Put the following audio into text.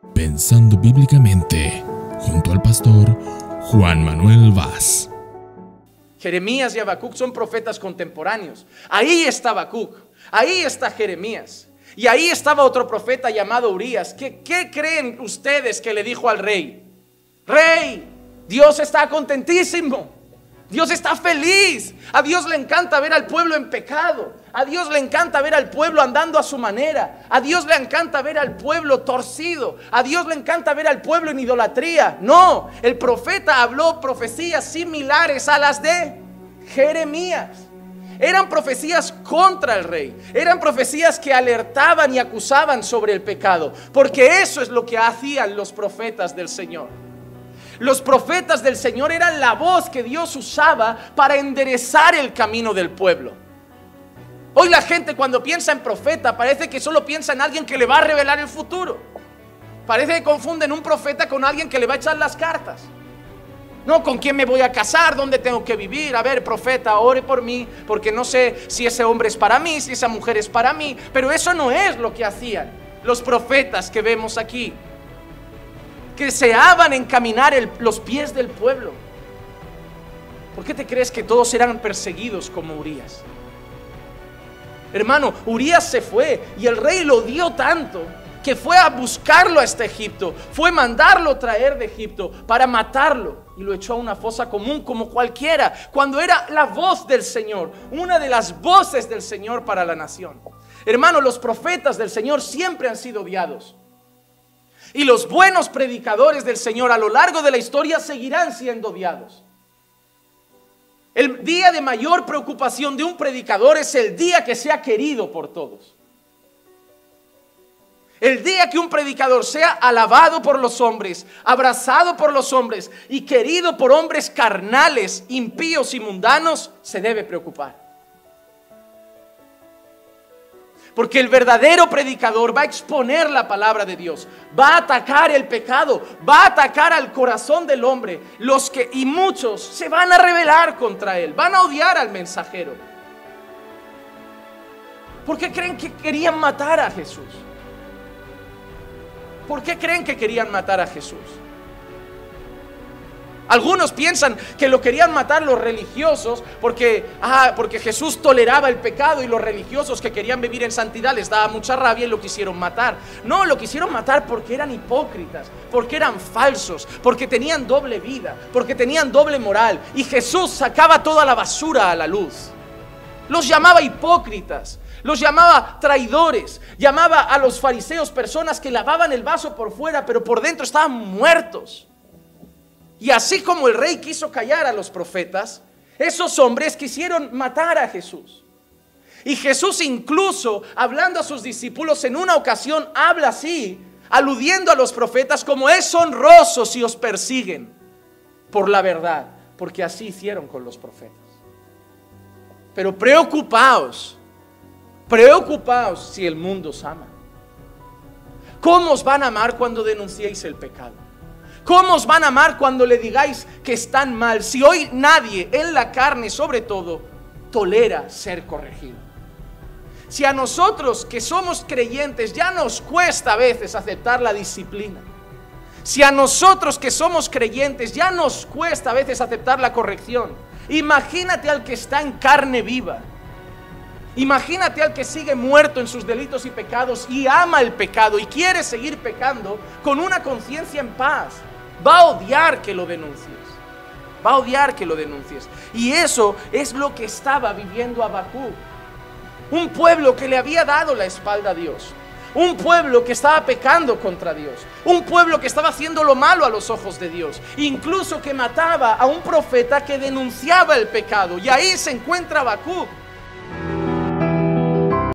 Pensando Bíblicamente, junto al pastor Juan Manuel Vaz. Jeremías y Habacuc son profetas contemporáneos. Ahí está Habacuc, ahí está Jeremías, y ahí estaba otro profeta llamado Urías. ¿Qué creen ustedes que le dijo al rey? Rey, Dios está contentísimo, Dios está feliz, a Dios le encanta ver al pueblo en pecado, a Dios le encanta ver al pueblo andando a su manera, a Dios le encanta ver al pueblo torcido, a Dios le encanta ver al pueblo en idolatría. No, el profeta habló profecías similares a las de Jeremías. Eran profecías contra el rey, eran profecías que alertaban y acusaban sobre el pecado, porque eso es lo que hacían los profetas del Señor. Los profetas del Señor eran la voz que Dios usaba para enderezar el camino del pueblo. Hoy la gente, cuando piensa en profeta, parece que solo piensa en alguien que le va a revelar el futuro. Parece que confunden un profeta con alguien que le va a echar las cartas. No, ¿con quién me voy a casar? ¿Dónde tengo que vivir? A ver, profeta, ore por mí, porque no sé si ese hombre es para mí, si esa mujer es para mí. Pero eso no es lo que hacían los profetas que vemos aquí, que deseaban encaminar los pies del pueblo. ¿Por qué te crees que todos eran perseguidos como Urías? Hermano, Urías se fue y el rey lo odió tanto que fue a buscarlo hasta Egipto, fue mandarlo traer de Egipto para matarlo, y lo echó a una fosa común como cualquiera, cuando era la voz del Señor, una de las voces del Señor para la nación. Hermano, los profetas del Señor siempre han sido odiados, y los buenos predicadores del Señor a lo largo de la historia seguirán siendo odiados. El día de mayor preocupación de un predicador es el día que sea querido por todos. El día que un predicador sea alabado por los hombres, abrazado por los hombres y querido por hombres carnales, impíos y mundanos, se debe preocupar. Porque el verdadero predicador va a exponer la palabra de Dios, va a atacar el pecado, va a atacar al corazón del hombre. Y muchos se van a rebelar contra él, van a odiar al mensajero. ¿Por qué creen que querían matar a Jesús? ¿Por qué creen que querían matar a Jesús? Algunos piensan que lo querían matar los religiosos porque Jesús toleraba el pecado y los religiosos que querían vivir en santidad les daba mucha rabia y lo quisieron matar. No, lo quisieron matar porque eran hipócritas, porque eran falsos, porque tenían doble vida, porque tenían doble moral. Y Jesús sacaba toda la basura a la luz. Los llamaba hipócritas, los llamaba traidores, llamaba a los fariseos personas que lavaban el vaso por fuera, pero por dentro estaban muertos. Y así como el rey quiso callar a los profetas, esos hombres quisieron matar a Jesús. Y Jesús, incluso hablando a sus discípulos en una ocasión, habla así, aludiendo a los profetas, como es honroso si os persiguen por la verdad, porque así hicieron con los profetas. Pero preocupaos si el mundo os ama. ¿Cómo os van a amar cuando denunciéis el pecado? ¿Cómo os van a amar cuando le digáis que están mal? Si hoy nadie, en la carne sobre todo, tolera ser corregido. Si a nosotros que somos creyentes ya nos cuesta a veces aceptar la disciplina. Si a nosotros que somos creyentes ya nos cuesta a veces aceptar la corrección, imagínate al que está en carne viva. Imagínate al que sigue muerto en sus delitos y pecados y ama el pecado y quiere seguir pecando con una conciencia en paz. Va a odiar que lo denuncies. Va a odiar que lo denuncies. Y eso es lo que estaba viviendo Habacuc. Un pueblo que le había dado la espalda a Dios. Un pueblo que estaba pecando contra Dios. Un pueblo que estaba haciendo lo malo a los ojos de Dios. Incluso que mataba a un profeta que denunciaba el pecado. Y ahí se encuentra Habacuc.